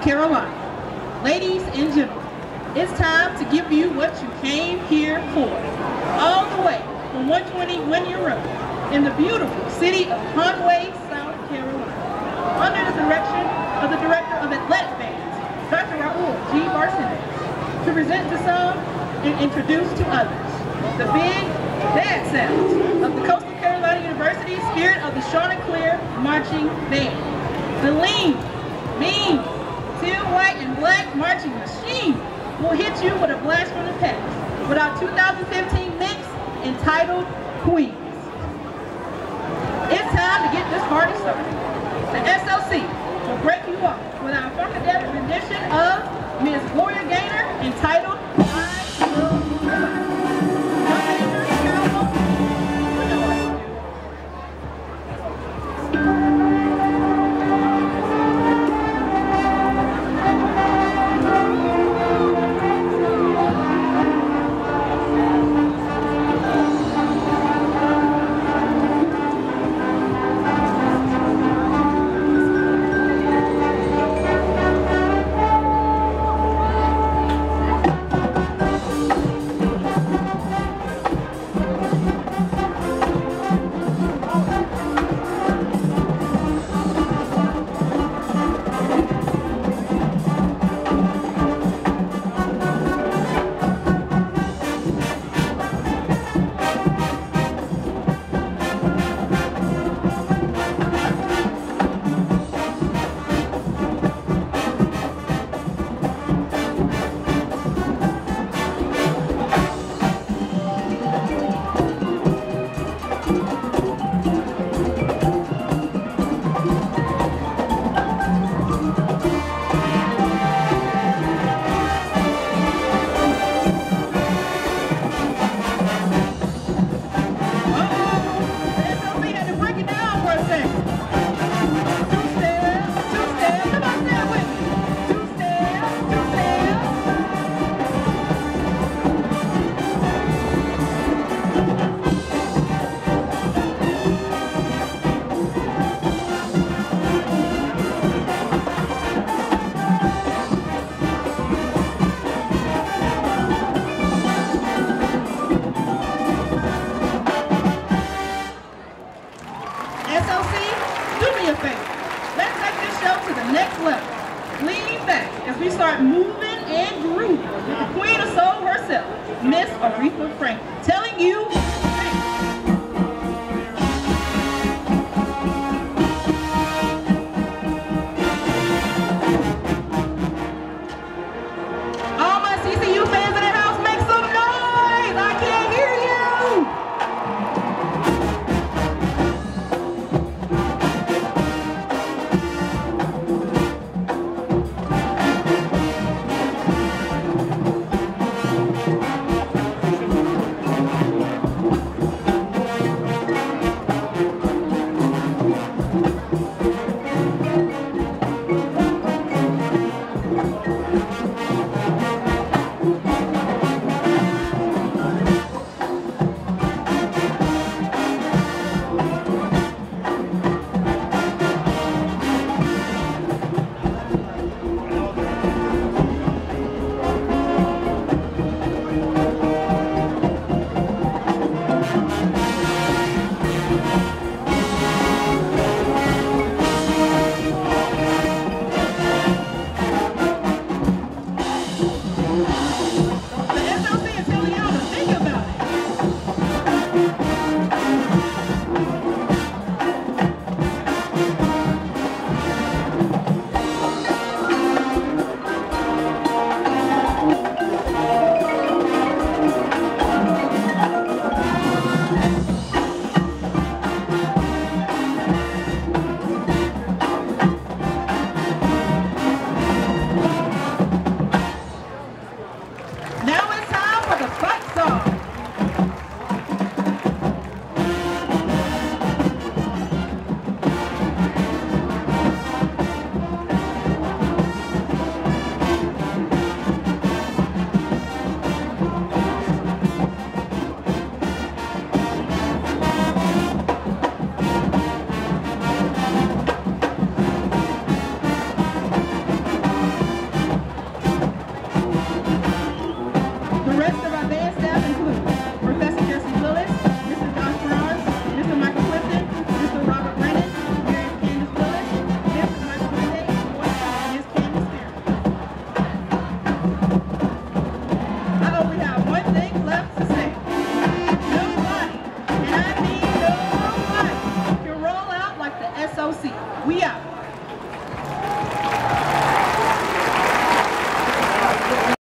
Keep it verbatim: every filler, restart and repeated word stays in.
Carolina. Ladies and gentlemen, it's time to give you what you came here for. All the way from one twenty Whittier Road in the beautiful city of Conway, South Carolina. Under the direction of the Director of Athletic Bands, Doctor Raul G. Barcendez, to present to some and introduce to others the big, bad sounds of the Coastal Carolina University Spirit of the Chanticleer Marching Band. The lean, mean, teal white and black marching machine will hit you with a blast from the past with our two thousand fifteen mix entitled Queens. It's time to get this party started. The S L C will break you off with our funkadelic rendition of Miss Gloria Gaynor entitled I Will Survive. S L C, do me a favor. Let's take this show to the next level. Lean back as we start moving and grooving with the queen of soul herself, Miss Aretha Franklin, telling you